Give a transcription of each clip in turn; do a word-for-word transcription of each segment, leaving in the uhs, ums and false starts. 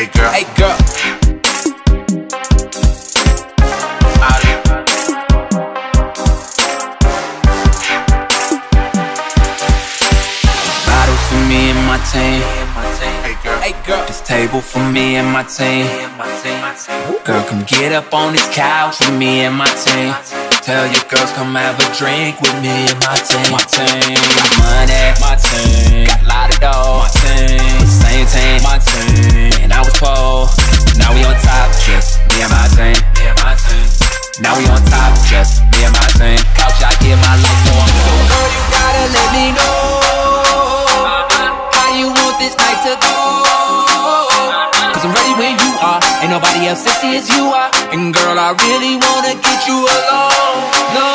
Hey girl, hey girl. Bottles for me and my team. Hey girl, hey girl. This table for me and my team. Girl, come get up on this couch with me and my team. Tell your girls come have a drink with me and my team. My team got money, my team got a lot of dough. My team, same team, my team. And I was poor, now we on top, just me and my team. Me and my team. Now we on top, just me and my team. Couch, I give my life for. So girl, you gotta let me know how you want this night to go. Cause I'm ready when you are. Ain't nobody else sexy as you are. And girl, I really wanna get you alone. No.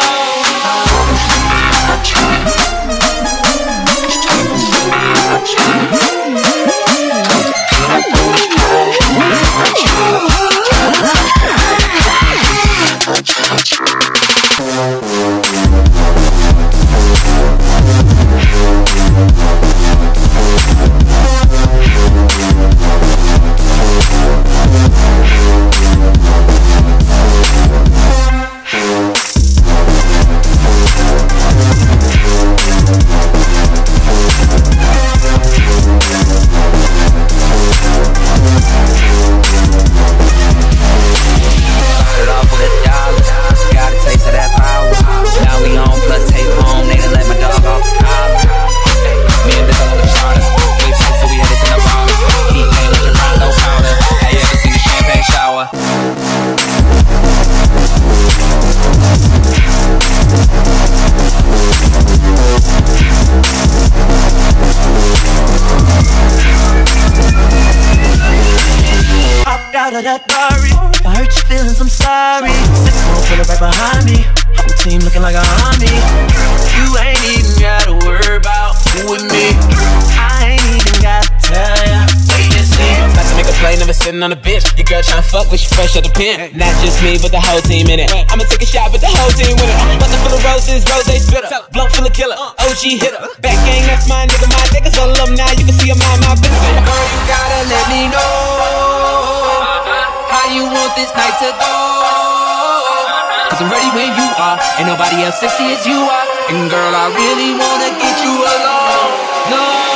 Out of that Rari, if I hurt your feelings, I'm sorry. Six more full of right behind me, whole team looking like a army. You ain't even gotta worry about who with me. I ain't even gotta tell ya, wait and see. About to make a play, never sitting on the bench. Your girl tryna fuck, but she fresh out the pen. Not just me, but the whole team in it. I'ma take a shot, but the whole team with it. Button full of roses, rose spitter, blunt full of killer, O G hitter. Back gang, that's my nigga, my niggas all alumni. You can see I'm out my business. Girl, you gotta let me know how you want this night to go. Cause I'm ready when you are. Ain't nobody else sexy as you are. And girl, I really wanna get you alone. No.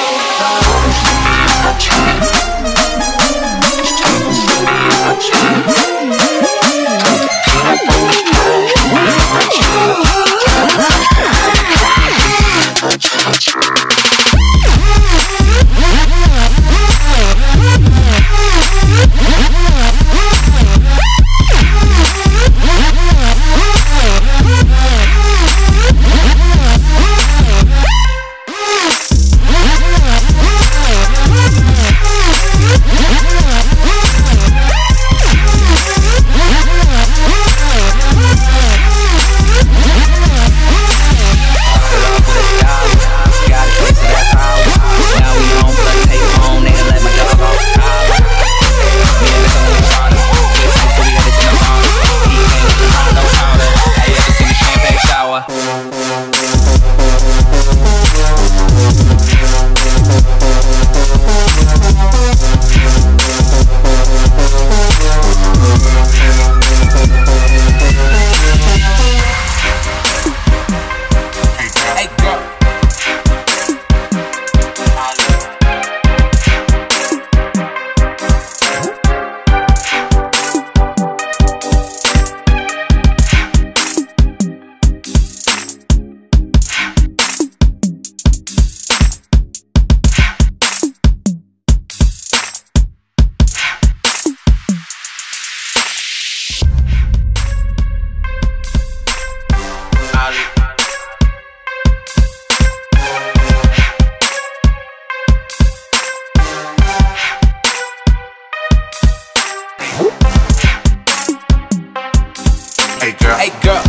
Hey girl, hey girl.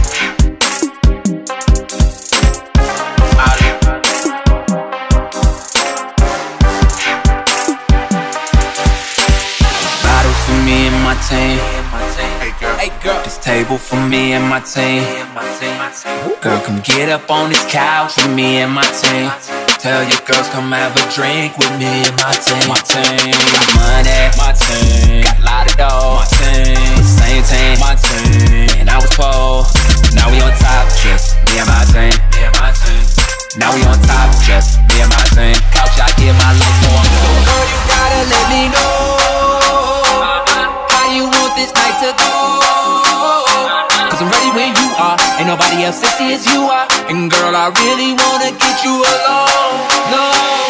Bottles for me and my team. Hey girl, hey girl. This table for me and my team. Girl, come get up on this couch with me and my team. Tell your girls come have a drink with me and my team. My team got money. My team got a lot of dough. My team same team. My team. And I was poor. Now we on top, just me and my team. Me and my team. Now we on top, just me and my team. Couch I give my life for. So girl, you gotta let me know how you want this night to go. Cause I'm ready when you are. Ain't nobody else sexy as you are. And girl, I really wanna get you alone. No.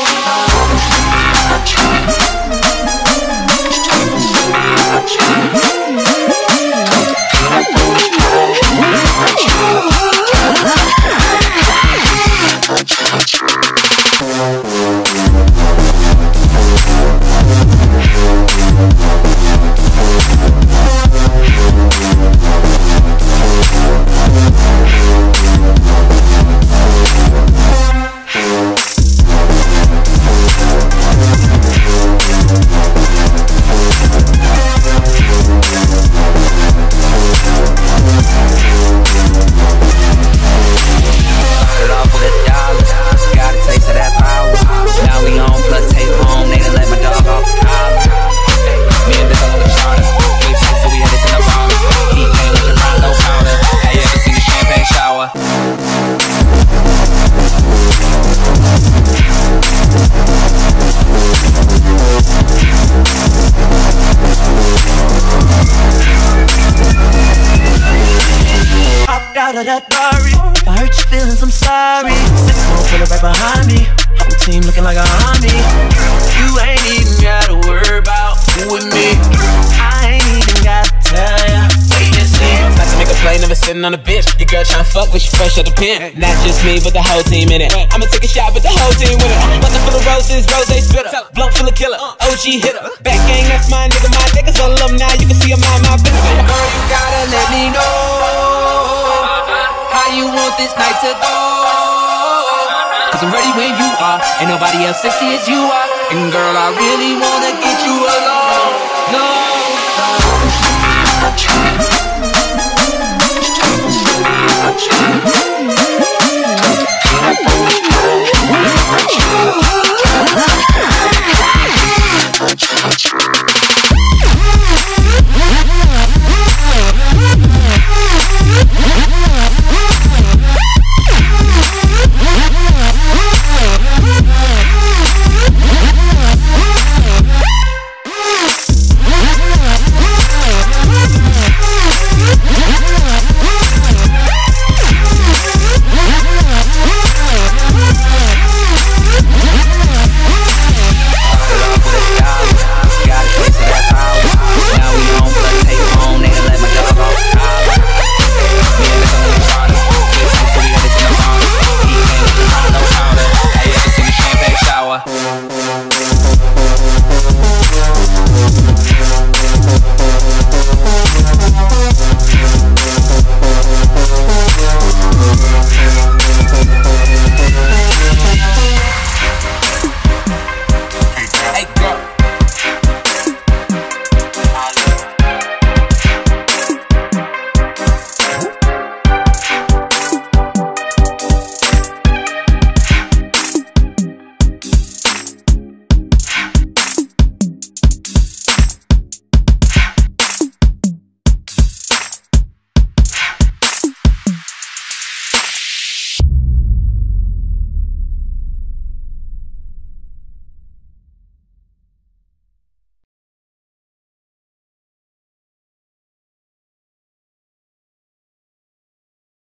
Out of that Rari, if I hurt your feelings, I'm sorry. Six more pull it right behind me. Whole team looking like an army. You ain't even gotta worry about who with me. I ain't even gotta tell ya. Wait and see. Not to make a play, never sitting on a bench. Your girl tryna fuck, but she fresh out the pen. Not just me, but the whole team in it. I'ma take a shot, but the whole team with it. Button full of roses, rose spitter. Blunt full of killer, O G hitter. Back gang, that's my nigga, my niggas all of them now. You can see I'm on my business. Girl, you gotta let me know how you want this night to go. Cause I'm ready when you are. Ain't nobody else sexy as you are. And girl, I really wanna get you alone. No.